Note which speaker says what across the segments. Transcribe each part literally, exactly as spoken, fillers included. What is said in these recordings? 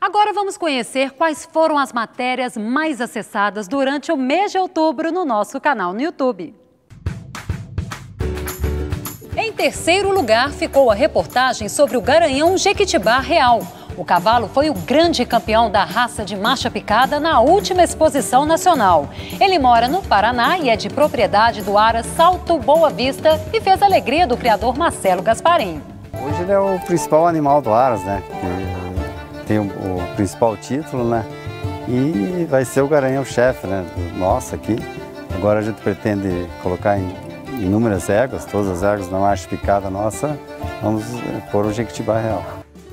Speaker 1: Agora vamos conhecer quais foram as matérias mais acessadas durante o mês de outubro no nosso canal no YouTube. Em terceiro lugar ficou a reportagem sobre o Garanhão Jequitibá Real. O cavalo foi o grande campeão da raça de marcha picada na última exposição nacional. Ele mora no Paraná e é de propriedade do Aras Salto Boa Vista e fez a alegria do criador Marcelo Gasparim.
Speaker 2: Hoje ele é o principal animal do Aras, né? Tem o, o principal título, né? E vai ser o garanhão-chefe, né? Nosso aqui. Agora a gente pretende colocar em inúmeras éguas, todas as éguas da marcha picada nossa, vamos pôr o Jequitibá Real.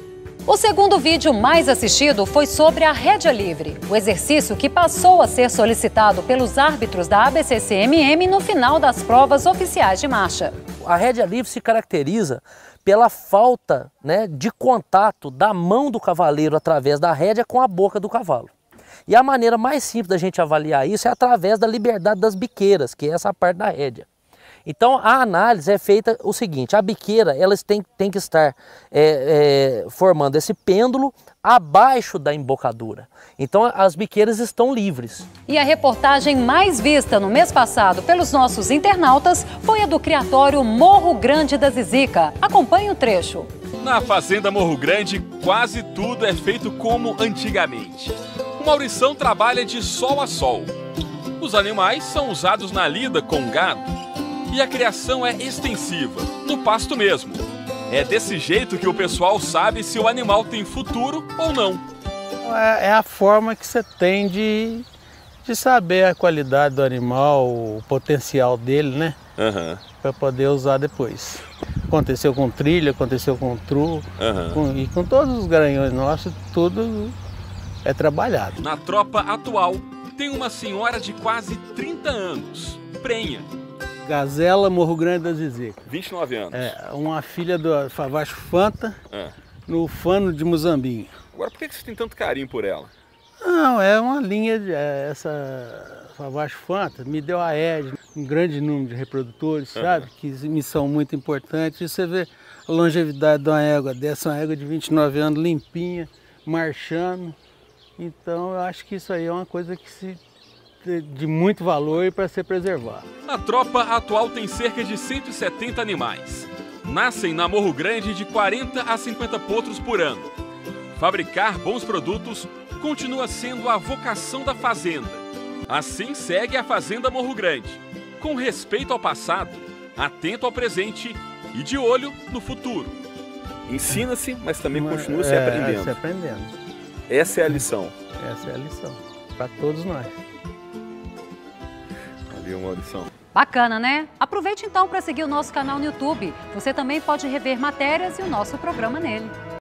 Speaker 1: O segundo vídeo mais assistido foi sobre a rédea livre, o exercício que passou a ser solicitado pelos árbitros da A B C C M M no final das provas oficiais de marcha.
Speaker 3: A rédea livre se caracteriza pela falta, né, de contato da mão do cavaleiro através da rédea com a boca do cavalo. E a maneira mais simples da gente avaliar isso é através da liberdade das biqueiras, que é essa parte da rédea. Então a análise é feita o seguinte: a biqueira elas tem, tem que estar é, é, formando esse pêndulo abaixo da embocadura. Então as biqueiras estão livres.
Speaker 1: E a reportagem mais vista no mês passado pelos nossos internautas foi a do criatório Morro Grande da Zizica. Acompanhe o trecho.
Speaker 4: Na fazenda Morro Grande, quase tudo é feito como antigamente. O Maurição trabalha de sol a sol. Os animais são usados na lida com gado. E a criação é extensiva, no pasto mesmo. É desse jeito que o pessoal sabe se o animal tem futuro ou não.
Speaker 5: É, é a forma que você tem de, de saber a qualidade do animal, o potencial dele, né?
Speaker 4: Uhum.
Speaker 5: Para poder usar depois. Aconteceu com trilha, aconteceu com tru,
Speaker 4: uhum.
Speaker 5: com, e com todos os garanhões nossos, tudo é trabalhado.
Speaker 4: Na tropa atual, tem uma senhora de quase trinta anos, prenha.
Speaker 5: Gazela Morro Grande da Zizica.
Speaker 4: vinte e nove anos.
Speaker 5: É, uma filha do Favacho Fanta,
Speaker 4: é. no
Speaker 5: Fano de Muzambinho.
Speaker 4: Agora, por que você tem tanto carinho por ela?
Speaker 5: Não, é uma linha, de, é, essa Favacho Fanta me deu a Ed, um grande número de reprodutores, uhum. sabe? Que me são muito importantes. E você vê a longevidade de uma égua dessa, uma égua de vinte e nove anos, limpinha, marchando. Então, eu acho que isso aí é uma coisa que se... de muito valor para ser preservado.
Speaker 4: A tropa atual tem cerca de cento e setenta animais. Nascem na Morro Grande de quarenta a cinquenta potros por ano. Fabricar bons produtos continua sendo a vocação da fazenda. Assim segue a Fazenda Morro Grande, com respeito ao passado, atento ao presente e de olho no futuro. Ensina-se, mas também continua se
Speaker 5: é,
Speaker 4: aprendendo.
Speaker 5: Se aprendendo.
Speaker 4: Essa é a lição.
Speaker 5: Essa é a lição, para todos nós.
Speaker 4: Maurição.
Speaker 1: Bacana, né? Aproveite então para seguir o nosso canal no YouTube. Você também pode rever matérias e o nosso programa nele.